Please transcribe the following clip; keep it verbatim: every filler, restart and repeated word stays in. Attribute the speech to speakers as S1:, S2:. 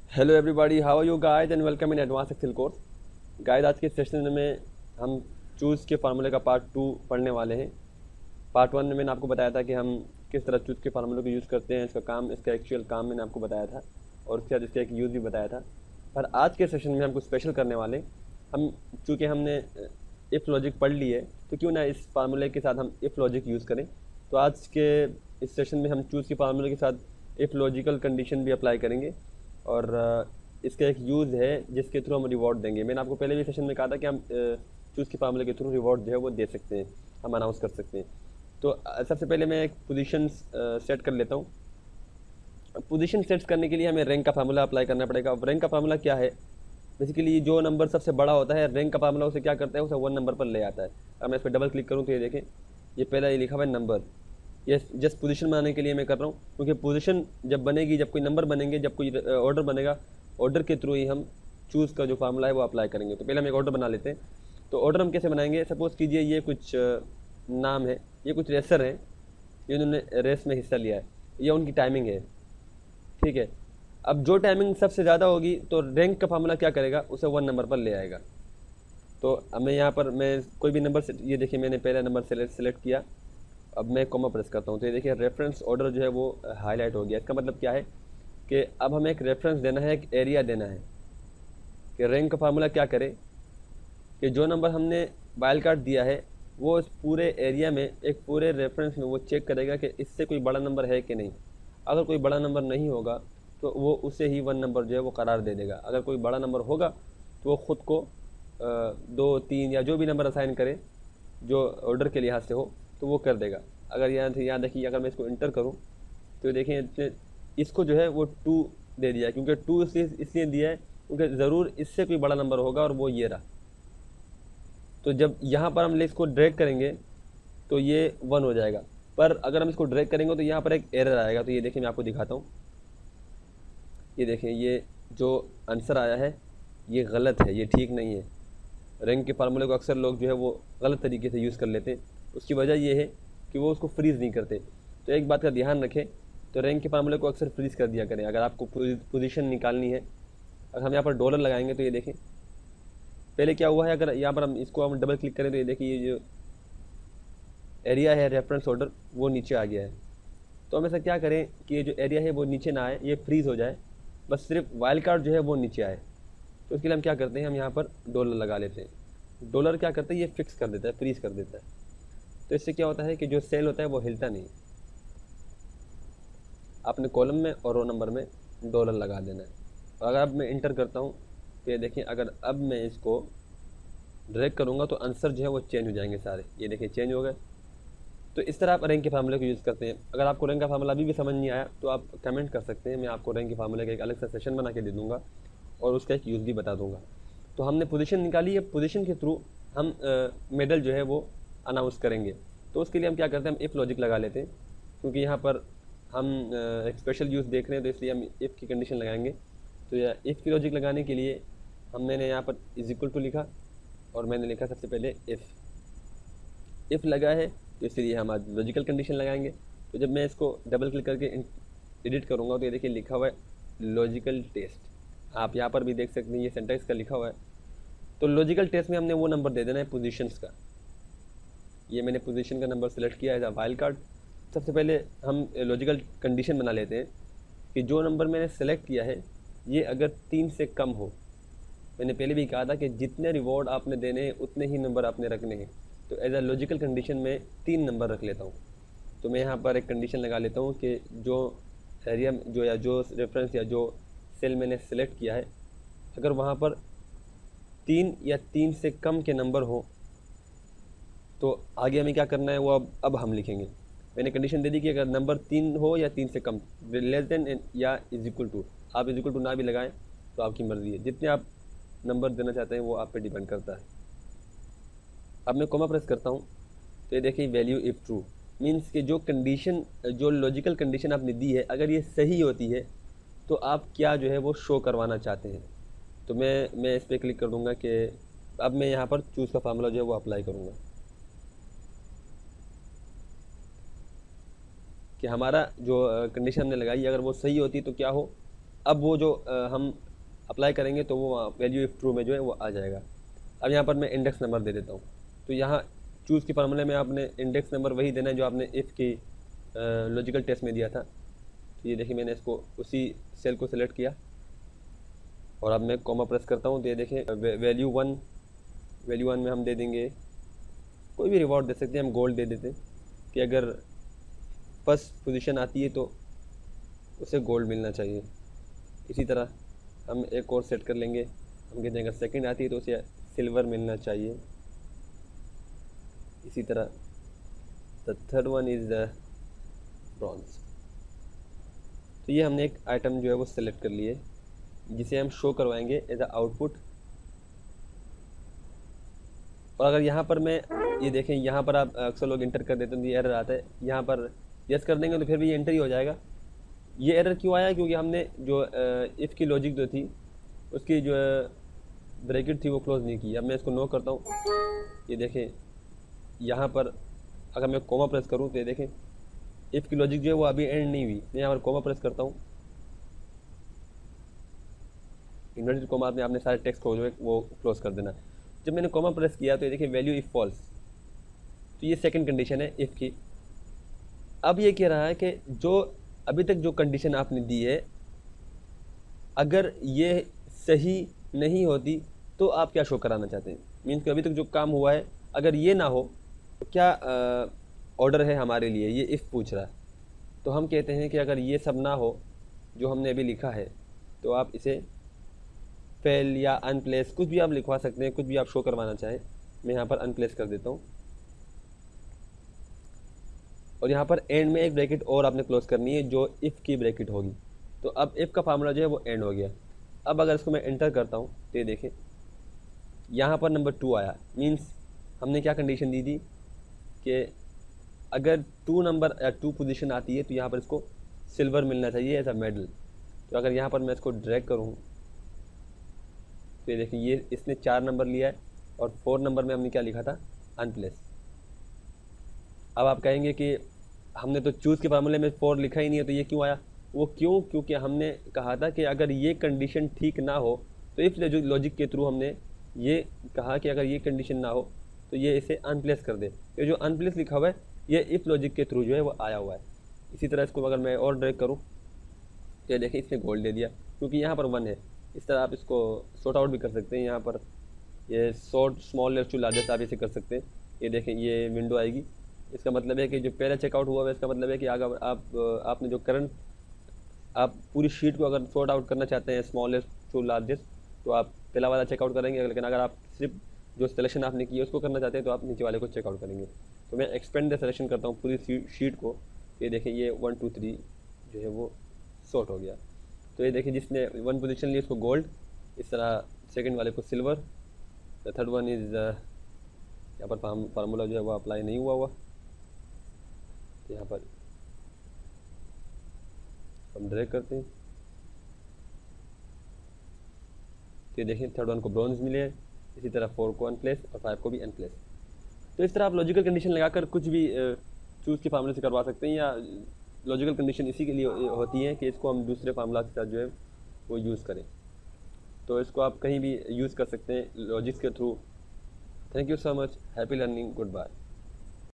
S1: Hello everybody, how are you guys and welcome in advance excel course. Guys, आज के session में हम choose के फार्मूले का पार्ट टू पढ़ने वाले हैं। पार्ट वन में मैंने आपको बताया था कि हम किस तरह चूज़ के फार्मूले को यूज़ करते हैं, इसका काम, इसका एक्चुअल काम मैंने आपको बताया था और उसके बाद इसका एक यूज़ भी बताया था। पर आज के सेशन में हम कुछ स्पेशल करने वाले। हम चूँकि हमने इफ़ लॉजिक पढ़ ली है तो क्यों ना इस फार्मूले के साथ हम इफ़ लॉजिक यूज़ करें। तो आज के इस सेशन में हम चूज़ के फार्मूले के साथ इफ़ लॉजिकल कंडीशन भी अप्लाई करेंगे और इसका एक यूज़ है जिसके थ्रू हम रिवॉर्ड देंगे। मैंने आपको पहले भी सेशन में कहा था कि हम चूज़ के फार्मूले के थ्रू रिवॉर्ड जो है वो दे सकते हैं, हम अनाउंस कर सकते हैं। तो सबसे पहले मैं एक पोजीशन सेट कर लेता हूँ। पोजीशन सेट करने के लिए हमें रैंक का फार्मूला अप्लाई करना पड़ेगा। अब रैंक का फार्मूला क्या है? बेसिकली जो नंबर सबसे बड़ा होता है, रैंक का फार्मूला उसे क्या करता है, उसे वन नंबर पर ले आता है। अगर मैं इस पर डबल क्लिक करूँ तो ये देखें, ये पहला ये लिखा हुआ है नंबर। ये जस्ट पोजीशन बनाने के लिए मैं कर रहा हूँ, क्योंकि पोजीशन जब बनेगी, जब कोई नंबर बनेंगे, जब कोई ऑर्डर बनेगा, ऑर्डर के थ्रू ही हम चूज़ का जो फार्मूला है वो अप्लाई करेंगे। तो पहले हम एक ऑर्डर बना लेते हैं। तो ऑर्डर हम कैसे बनाएंगे? सपोज़ कीजिए ये कुछ नाम है, ये कुछ रेसर हैं, जिन्होंने रेस में हिस्सा लिया है, ये उनकी टाइमिंग है, ठीक है। अब जो टाइमिंग सबसे ज़्यादा होगी तो रैंक का फार्मूला क्या करेगा, उसे वन नंबर पर ले आएगा। तो अब मैं यहाँ पर मैं कोई भी नंबर से, ये देखिए मैंने पहला नंबर सेलेक्ट सेलेक्ट किया। अब मैं कॉमा प्रेस करता हूँ तो ये देखिए रेफरेंस ऑर्डर जो है वो हाईलाइट हो गया। इसका मतलब क्या है कि अब हमें एक रेफरेंस देना है, एक एरिया देना है कि रैंक का फार्मूला क्या करे कि जो नंबर हमने वाइल्ड कार्ड दिया है वो इस पूरे एरिया में, एक पूरे रेफरेंस में वो चेक करेगा कि इससे कोई बड़ा नंबर है कि नहीं। अगर कोई बड़ा नंबर नहीं होगा तो वो उसे ही वन नंबर जो है वो करार दे देगा। अगर कोई बड़ा नंबर होगा तो वो ख़ुद को दो तीन या जो भी नंबर असाइन करे जो ऑर्डर के लिहाज से हो तो वो कर देगा। अगर यहाँ से यहाँ देखिए, अगर मैं इसको इंटर करूँ तो देखिए इसको जो है वो टू दे दिया है, क्योंकि टू इसलिए इसलिए दिया है क्योंकि ज़रूर इससे कोई बड़ा नंबर होगा और वो ये रहा। तो जब यहाँ पर हम इसको ड्रैग करेंगे तो ये वन हो जाएगा, पर अगर हम इसको ड्रैग करेंगे तो यहाँ पर एक एरर आएगा। तो ये देखिए मैं आपको दिखाता हूँ, ये देखें ये जो आंसर आया है ये गलत है, ये ठीक नहीं है। रैंक के फार्मूले को अक्सर लोग जो है वो गलत तरीके से यूज़ कर लेते हैं। उसकी वजह ये है कि वो उसको फ्रीज़ नहीं करते। तो एक बात का ध्यान रखें, तो रैंक के फार्मूले को अक्सर फ्रीज़ कर दिया करें अगर आपको पोजीशन निकालनी है। अगर हम यहाँ पर डॉलर लगाएंगे तो ये देखें पहले क्या हुआ है, अगर यहाँ पर हम इसको हम डबल क्लिक करें तो ये देखिए ये जो एरिया है रेफरेंस ऑर्डर वो नीचे आ गया है। तो हम ऐसा क्या करें कि ये जो एरिया है वो नीचे ना आए, ये फ्रीज़ हो जाए, बस सिर्फ वाइल्ड कार्ड जो है वो नीचे आए। तो उसके लिए हम क्या करते हैं, हम यहाँ पर डॉलर लगा लेते हैं। डॉलर क्या करता है, ये फिक्स कर देता है, फ्रीज़ कर देता है। तो इससे क्या होता है कि जो सेल होता है वो हिलता नहीं। आपने कॉलम में और रो नंबर में डॉलर लगा देना है। और अगर अब मैं इंटर करता हूँ तो ये देखिए, अगर अब मैं इसको ड्रैग करूँगा तो आंसर जो है वो चेंज हो जाएंगे सारे। ये देखिए चेंज हो गए। तो इस तरह आप रैंक के फार्मूले को यूज़ करते हैं। अगर आपको रैंक का फार्मूला अभी भी समझ नहीं आया तो आप कमेंट कर सकते हैं, मैं आपको रैंक के फार्मूले का एक अलग सा सेशन बना के दे दूँगा और उसका एक यूज़ भी बता दूँगा। तो हमने पोजीशन निकाली है, पोजीशन के थ्रू हम मेडल जो है वो अनाउंस करेंगे। तो उसके लिए हम क्या करते हैं, हम इफ़ लॉजिक लगा लेते हैं, क्योंकि यहाँ पर हम एक स्पेशल यूज़ देख रहे हैं तो इसलिए हम इफ़ की कंडीशन लगाएंगे। तो यह इफ़ की लॉजिक लगाने के लिए हम मैंने यहाँ पर इज इक्वल टू लिखा और मैंने लिखा सबसे पहले इफ़। इफ़ लगा है तो इसलिए हम आज लॉजिकल कंडीशन लगाएंगे। तो जब मैं इसको डबल क्लिक करके एडिट करूँगा तो ये देखिए लिखा हुआ है लॉजिकल टेस्ट। आप यहाँ पर भी देख सकते हैं, ये सेंटेंस का लिखा हुआ है। तो लॉजिकल टेस्ट में हमने वो नंबर दे देना है पोजीशंस का। ये मैंने पोजीशन का नंबर सेलेक्ट किया है वाइल्ड कार्ड। सबसे पहले हम लॉजिकल कंडीशन बना लेते हैं कि जो नंबर मैंने सेलेक्ट किया है ये अगर तीन से कम हो। मैंने पहले भी कहा था कि जितने रिवॉर्ड आपने देने हैं उतने ही नंबर आपने रखने हैं। तो एज अ लॉजिकल कंडीशन में तीन नंबर रख लेता हूँ। तो मैं यहाँ पर एक कंडीशन लगा लेता हूँ कि जो एरिया जो या जो रेफरेंस या जो सेल मैंने सेलेक्ट किया है, अगर वहाँ पर तीन या तीन से कम के नंबर हो तो आगे हमें क्या करना है वो अब अब हम लिखेंगे। मैंने कंडीशन दे दी कि अगर नंबर तीन हो या तीन से कम, लेस देन या इज इक्वल टू। आप इज इक्वल टू ना भी लगाएं तो आपकी मर्ज़ी है, जितने आप नंबर देना चाहते हैं वो आप पे डिपेंड करता है। अब मैं कॉमा प्रेस करता हूँ तो ये देखिए वैल्यू इफ़ ट्रू मीन्स कि जो कंडीशन, जो लॉजिकल कंडीशन आपने दी है अगर ये सही होती है तो आप क्या जो है वो शो करवाना चाहते हैं। तो मैं मैं इस पर क्लिक कर दूँगा कि अब मैं यहाँ पर चूज़ का फार्मूला जो है वो अप्लाई करूँगा कि हमारा जो कंडीशन हमने लगाई अगर वो सही होती तो क्या हो, अब वो जो आ, हम अप्लाई करेंगे तो वो वैल्यू इफ ट्रू में जो है वो आ जाएगा। अब यहाँ पर मैं इंडेक्स नंबर दे देता हूँ। तो यहाँ चूज़ के फार्मूले में आपने इंडेक्स नंबर वही देना है जो आपने इफ़ की लॉजिकल टेस्ट में दिया था। तो ये देखिए मैंने इसको उसी सेल को सिलेक्ट किया और अब मैं कॉमा प्रेस करता हूँ। तो ये देखें वैल्यू वन वैल्यू वन में हम दे देंगे कोई भी रिवॉर्ड दे सकते हैं, हम गोल्ड दे देते हैं कि अगर फर्स्ट पोजीशन आती है तो उसे गोल्ड मिलना चाहिए। इसी तरह हम एक और सेट कर लेंगे, हम कहते हैं अगर सेकंड आती है तो उसे सिल्वर मिलना चाहिए। इसी तरह the third one is the bronze. तो ये हमने एक आइटम जो है वो सिलेक्ट कर लिए जिसे हम शो करवाएंगे एज अ आउटपुट। और अगर यहाँ पर मैं ये देखें, यहाँ पर आप अक्सर लोग इंटर कर देते हैं तो ये एरर आता है। यहाँ पर यस कर देंगे तो फिर भी ये एंटर ही हो जाएगा। ये एरर क्यों आया? क्योंकि हमने जो इफ़ की लॉजिक जो थी उसकी जो ब्रैकेट थी वो क्लोज नहीं की। अब मैं इसको नो करता हूँ। ये देखें यहाँ पर अगर मैं कोमा प्रेस करूँ तो ये देखें इफ़ की लॉजिक जो है वो अभी एंड नहीं हुई। मैं यहाँ पर कोमा प्रेस करता हूँ, इन्वर्टेड कोमा में आपने सारे टेक्स्ट को जो है वो क्लोज कर देना। जब मैंने कोमा प्रेस किया तो ये देखिए वैल्यू इफ़ फॉल्स। तो ये सेकंड कंडीशन है इफ़ की। अब ये कह रहा है कि जो अभी तक जो कंडीशन आपने दी है अगर ये सही नहीं होती तो आप क्या शो कराना चाहते हैं। मीन्स कि अभी तक जो काम हुआ है अगर ये ना हो तो क्या ऑर्डर है हमारे लिए, ये इफ़ पूछ रहा है। तो हम कहते हैं कि अगर ये सब ना हो जो हमने अभी लिखा है तो आप इसे फेल या अनप्लेस कुछ भी आप लिखवा सकते हैं, कुछ भी आप शो करवाना चाहें। मैं यहाँ पर अनप्लेस कर देता हूँ और यहाँ पर एंड में एक ब्रैकेट और आपने क्लोज करनी है जो इफ़ की ब्रैकेट होगी। तो अब इफ़ का फार्मूला जो है वो एंड हो गया। अब अगर इसको मैं एंटर करता हूँ तो ये देखें यहाँ पर नंबर टू आया। मीन्स हमने क्या कंडीशन दी थी कि अगर टू नंबर या टू पोजीशन आती है तो यहाँ पर इसको सिल्वर मिलना चाहिए एज अ मेडल। तो अगर यहाँ पर मैं इसको ड्रैग करूँ तो ये देखिए ये इसने चार नंबर लिया है और फोर नंबर में हमने क्या लिखा था, अनप्लेस। अब आप कहेंगे कि हमने तो चूज़ के फार्मूले में फोर लिखा ही नहीं है तो ये क्यों आया? वो क्यों? क्योंकि हमने कहा था कि अगर ये कंडीशन ठीक ना हो तो इफ लॉजिक के थ्रू हमने ये कहा कि अगर ये कंडीशन ना हो तो ये इसे अनप्लेस कर दे। ये जो अनप्लेस लिखा हुआ है ये इफ लॉजिक के थ्रू जो है वो आया हुआ है। इसी तरह इसको अगर मैं और ड्रैग करूँ तो ये देखिए इसने गोल्ड दे दिया क्योंकि यहाँ पर वन है। इस तरह आप इसको सॉर्ट आउट भी कर सकते हैं। यहाँ पर ये sort small left to largest आप इसे कर सकते हैं। ये देखें ये विंडो आएगी। इसका मतलब है कि जो पहला चेकआउट हुआ है इसका मतलब है कि अगर आप आपने जो करंट आप पूरी शीट को अगर सॉर्ट आउट करना चाहते हैं स्मॉलेस्ट टू लार्जेस्ट तो आप पहला वाला चेकआउट करेंगे। लेकिन अगर आप सिर्फ जो सिलेक्शन आपने की है उसको करना चाहते हैं तो आप नीचे वाले को चेकआउट करेंगे। तो मैं एक्सपेंड द सिलेक्शन करता हूँ पूरी शीट को। ये देखें ये वन टू थ्री जो है वो सॉर्ट हो गया। तो ये देखिए जिसने वन पोजीशन ली उसको गोल्ड, इस तरह सेकंड वाले को silver, the third one is यहाँ पर फार्मूला जो है वो अप्लाई नहीं हुआ हुआ। तो यहाँ पर हम ड्रैग करते हैं तो ये देखें थर्ड वन को ब्रॉन्ज मिले हैं। इसी तरह फोर को अनप्लेस और फाइव को भी अनप्लेस। तो इस तरह आप लॉजिकल कंडीशन लगाकर कुछ भी चूज़ के फार्मूले से करवा सकते हैं या लॉजिकल कंडीशन इसी के लिए होती है कि इसको हम दूसरे फार्मूला के साथ जो है वो यूज़ करें। तो इसको आप कहीं भी यूज़ कर सकते हैं लॉजिक्स के थ्रू। Thank you so much, happy learning, good bye.